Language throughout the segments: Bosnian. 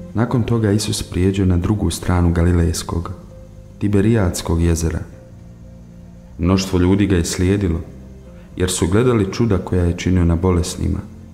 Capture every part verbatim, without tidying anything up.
Nakon toga Isus prijeđe na drugu stranu Galilejskog, Tiberijadskog jezera. Mnoštvo ljudi ga je slijedilo, jer su gledali čuda koja je činio na bolesnima.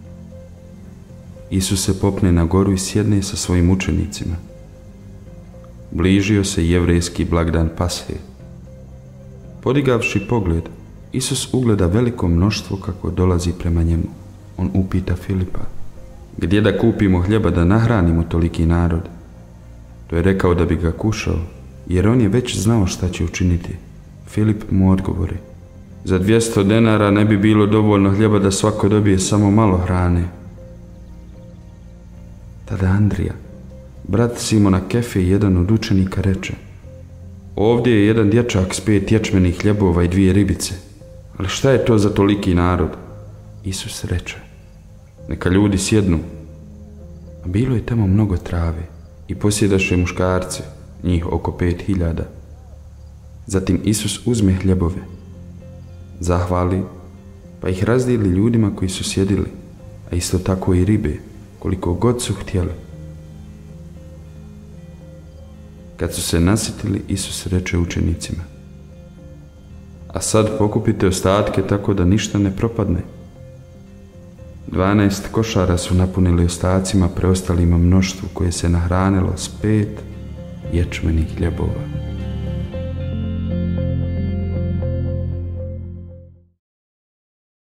Isus se popne na goru i sjedne sa svojim učenicima. Bližio se jevrejski blagdan Pashe. Podigavši pogled, Isus ugleda veliko mnoštvo kako dolazi prema njemu. On upita Filipa: gdje da kupimo hljeba da nahranimo toliki narod? To je rekao da bi ga kušao, jer on je već znao šta će učiniti. Filip mu odgovori: za dvjesto denara ne bi bilo dovoljno hljeba da svako dobije samo malo hrane. Tada Andrija, brat Simona Kefe i jedan od učenika, reče: ovdje je jedan dječak s pet ječmenih hljebova i dvije ribice, ali šta je to za toliki narod? Isus reče: neka ljudi sjednu. A bilo je tamo mnogo trave i posjedaše muškarce, njih oko pet hiljada. Zatim Isus uzme hljebove, zahvali, pa ih razdijeli ljudima koji su sjedili, a isto tako i ribe, koliko god su htjeli. Kad su se nasitili, Isus reče učenicima: a sad pokupite ostatke tako da ništa ne propadne. Dvanaest košara su napunili ostacima preostalima mnoštvu koje se nahranilo s pet ječmenih hljebova.